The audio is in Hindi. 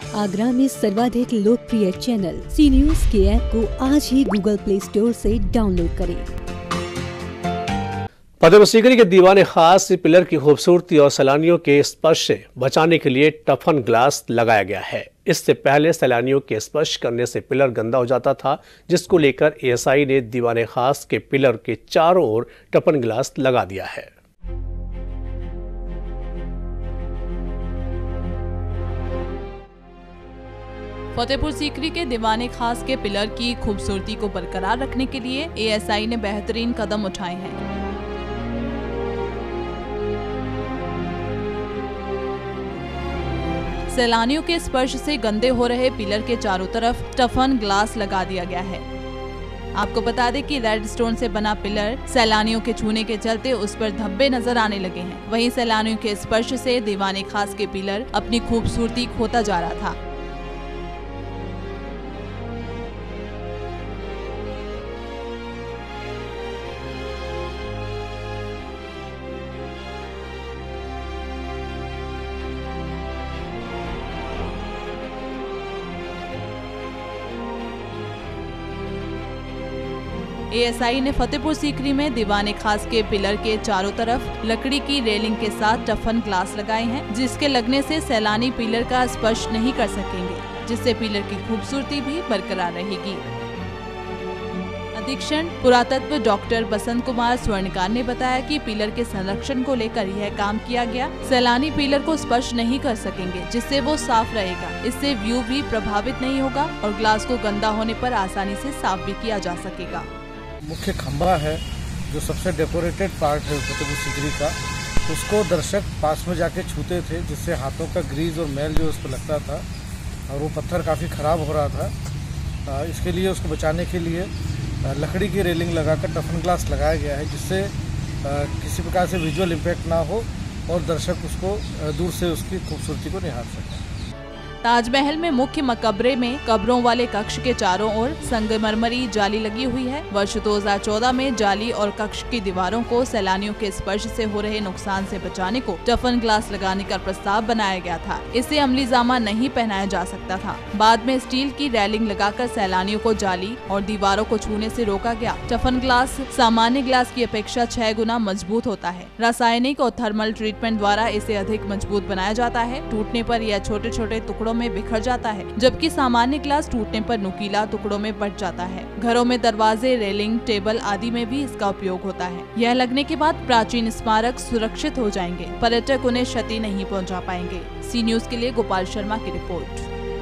आगरा में सर्वाधिक लोकप्रिय चैनल सी न्यूज के ऐप को आज ही गूगल प्ले स्टोर से डाउनलोड करें। फतेहपुर सीकरी के दीवाने खास पिलर की खूबसूरती और सैलानियों के स्पर्श से बचाने के लिए टफन ग्लास लगाया गया है। इससे पहले सैलानियों के स्पर्श करने से पिलर गंदा हो जाता था, जिसको लेकर एएसआई ने दीवाने खास के पिलर के चारों ओर टफन ग्लास लगा दिया है। फतेहपुर सीकरी के दीवाने खास के पिलर की खूबसूरती को बरकरार रखने के लिए एएसआई ने बेहतरीन कदम उठाए हैं। सैलानियों के स्पर्श से गंदे हो रहे पिलर के चारों तरफ टफन ग्लास लगा दिया गया है। आपको बता दें कि रेड स्टोन से बना पिलर सैलानियों के छूने के चलते उस पर धब्बे नजर आने लगे हैं। वहीं सैलानियों के स्पर्श से दीवाने खास के पिलर अपनी खूबसूरती खोता जा रहा था। एएसआई ने फतेहपुर सीकरी में दीवाने खास के पिलर के चारों तरफ लकड़ी की रेलिंग के साथ टफन ग्लास लगाए हैं, जिसके लगने से सैलानी पिलर का स्पर्श नहीं कर सकेंगे, जिससे पिलर की खूबसूरती भी बरकरार रहेगी। अधीक्षण पुरातत्व डॉक्टर बसंत कुमार स्वर्णकार ने बताया कि पिलर के संरक्षण को लेकर यह काम किया गया। सैलानी पिलर को स्पर्श नहीं कर सकेंगे, जिससे वो साफ रहेगा। इससे व्यू भी प्रभावित नहीं होगा और ग्लास को गंदा होने पर आसानी से साफ भी किया जा सकेगा। मुख्य खंभा है जो सबसे डेकोरेटेड पार्ट है फतेहपुर सीकरी का, उसको दर्शक पास में जाके छूते थे, जिससे हाथों का ग्रीज और मैल जो उस पर लगता था और वो पत्थर काफ़ी ख़राब हो रहा था। इसके लिए उसको बचाने के लिए लकड़ी की रेलिंग लगाकर टफन ग्लास लगाया गया है, जिससे किसी प्रकार से विजुअल इम्पैक्ट ना हो और दर्शक उसको दूर से उसकी खूबसूरती को निहार सकें। ताजमहल में मुख्य मकबरे में कब्रों वाले कक्ष के चारों ओर संगमरमरी जाली लगी हुई है। वर्ष 2014 में जाली और कक्ष की दीवारों को सैलानियों के स्पर्श से हो रहे नुकसान से बचाने को टफन ग्लास लगाने का प्रस्ताव बनाया गया था। इसे अमली जामा नहीं पहनाया जा सकता था। बाद में स्टील की रेलिंग लगाकर सैलानियों को जाली और दीवारों को छूने से रोका गया। टफन ग्लास सामान्य ग्लास की अपेक्षा 6 गुना मजबूत होता है। रासायनिक और थर्मल ट्रीटमेंट द्वारा इसे अधिक मजबूत बनाया जाता है। टूटने पर यह छोटे छोटे टुकड़ों में बिखर जाता है, जबकि सामान्य ग्लास टूटने पर नुकीला टुकड़ों में बंट जाता है। घरों में दरवाजे, रेलिंग, टेबल आदि में भी इसका उपयोग होता है। यह लगने के बाद प्राचीन स्मारक सुरक्षित हो जाएंगे। पर्यटक उन्हें क्षति नहीं पहुंचा पाएंगे। सी न्यूज के लिए गोपाल शर्मा की रिपोर्ट।